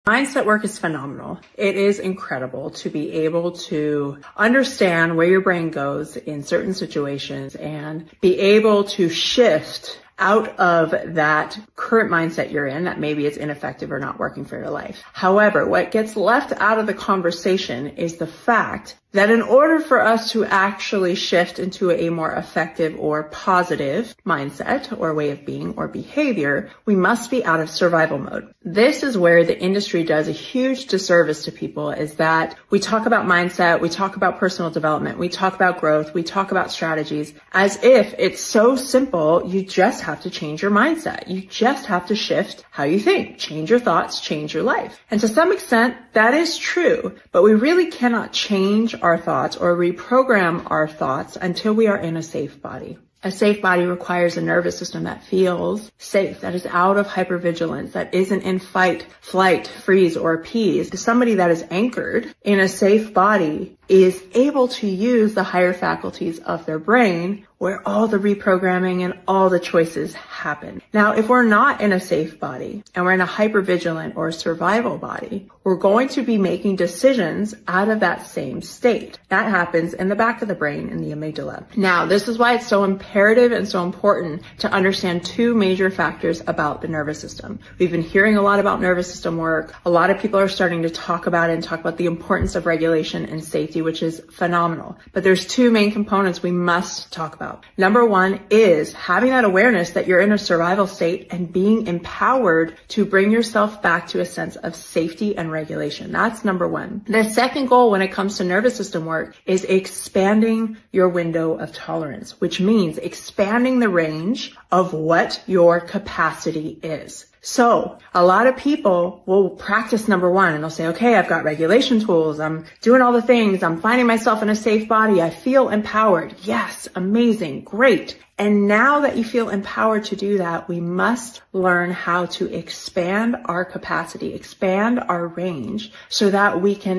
Mindset work is phenomenal. It is incredible to be able to understand where your brain goes in certain situations and be able to shift out of that current mindset you're in that maybe it's ineffective or not working for your life. However, what gets left out of the conversation is the fact that in order for us to actually shift into a more effective or positive mindset or way of being or behavior, we must be out of survival mode. This is where the industry does a huge disservice to people, is that we talk about mindset, we talk about personal development, we talk about growth, we talk about strategies as if it's so simple. You just have to change your mindset. You just have to shift how you think, change your thoughts, change your life. And to some extent, that is true, but we really cannot change our thoughts or reprogram our thoughts until we are in a safe body. A safe body requires a nervous system that feels safe, that is out of hyper-vigilance, that isn't in fight, flight, freeze, or appease. Somebody that is anchored in a safe body is able to use the higher faculties of their brain where all the reprogramming and all the choices happen. Now, if we're not in a safe body and we're in a hyper-vigilant or survival body, we're going to be making decisions out of that same state. That happens in the back of the brain, in the amygdala. Now, this is why it's so imperative and so important to understand two major factors about the nervous system. We've been hearing a lot about nervous system work. A lot of people are starting to talk about it and talk about the importance of regulation and safety, which is phenomenal. But there's two main components we must talk about. Number one is having that awareness that you're in a survival state and being empowered to bring yourself back to a sense of safety and regulation. That's number one. The second goal when it comes to nervous system work is expanding your window of tolerance, which means expanding the range of what your capacity is. So a lot of people will practice number one and they'll say, okay, I've got regulation tools. I'm doing all the things. I'm finding myself in a safe body. I feel empowered. Yes, amazing, great. And now that you feel empowered to do that, we must learn how to expand our capacity, expand our range so that we can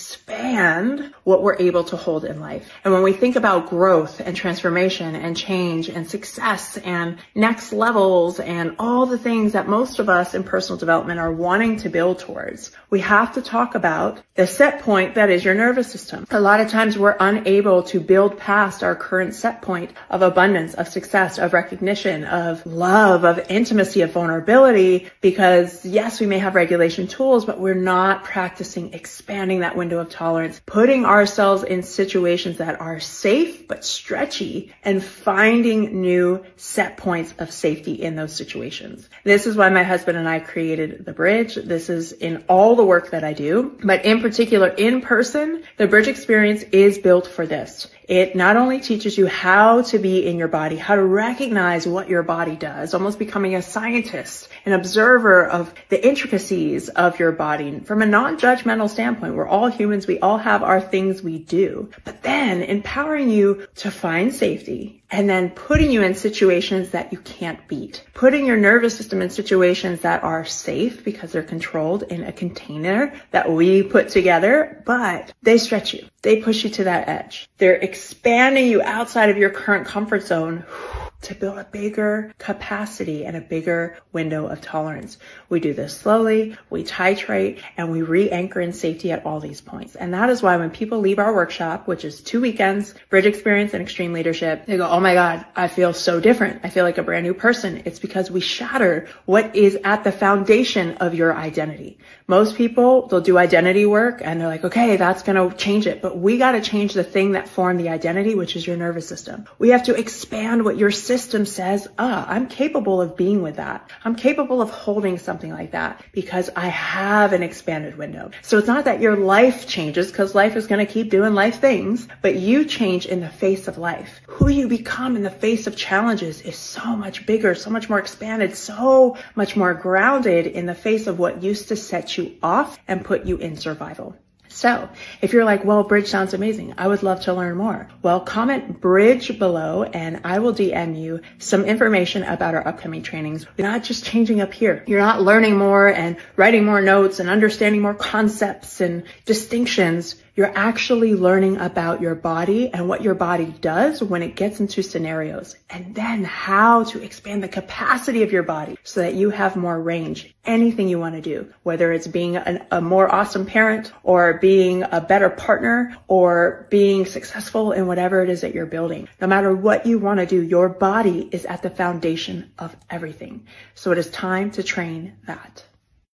expand what we're able to hold in life. And when we think about growth and transformation and change and success and next levels and all the things that most of us in personal development are wanting to build towards, we have to talk about the set point that is your nervous system. A lot of times we're unable to build past our current set point of abundance, of success, of recognition, of love, of intimacy, of vulnerability, because yes, we may have regulation tools, but we're not practicing expanding that window of tolerance, putting ourselves in situations that are safe but stretchy, and finding new set points of safety in those situations. This is why my husband and I created The Bridge. This is in all the work that I do, but in particular in person, the Bridge experience is built for this. It not only teaches you how to be in your body, how to recognize what your body does, almost becoming a scientist, an observer of the intricacies of your body from a non-judgmental standpoint. We're all humans. We all have our things we do, but then empowering you to find safety and then putting you in situations that you can't beat, putting your nervous system in situations that are safe because they're controlled in a container that we put together, but they stretch you. They push you to that edge. They're expanding you outside of your current comfort zone to build a bigger capacity and a bigger window of tolerance. We do this slowly, we titrate, and we re-anchor in safety at all these points. And that is why when people leave our workshop, which is 2 weekends, Bridge Experience and Extreme Leadership, they go, oh my God, I feel so different. I feel like a brand new person. It's because we shatter what is at the foundation of your identity. Most people, they'll do identity work and they're like, okay, that's going to change it. But we got to change the thing that formed the identity, which is your nervous system. We have to expand what your system says, I'm capable of being with that. I'm capable of holding something like that because I have an expanded window. So it's not that your life changes, because life is going to keep doing life things, but you change in the face of life. Who you become in the face of challenges is so much bigger, so much more expanded, so much more grounded in the face of what used to set you off and put you in survival. So if you're like, well, bridge sounds amazing, I would love to learn more. Well, comment bridge below and I will DM you some information about our upcoming trainings. You're not just changing up here. You're not learning more and writing more notes and understanding more concepts and distinctions. You're actually learning about your body and what your body does when it gets into scenarios, and then how to expand the capacity of your body so that you have more range. Anything you want to do, whether it's being a more awesome parent or being a better partner or being successful in whatever it is that you're building. No matter what you want to do, your body is at the foundation of everything. So it is time to train that.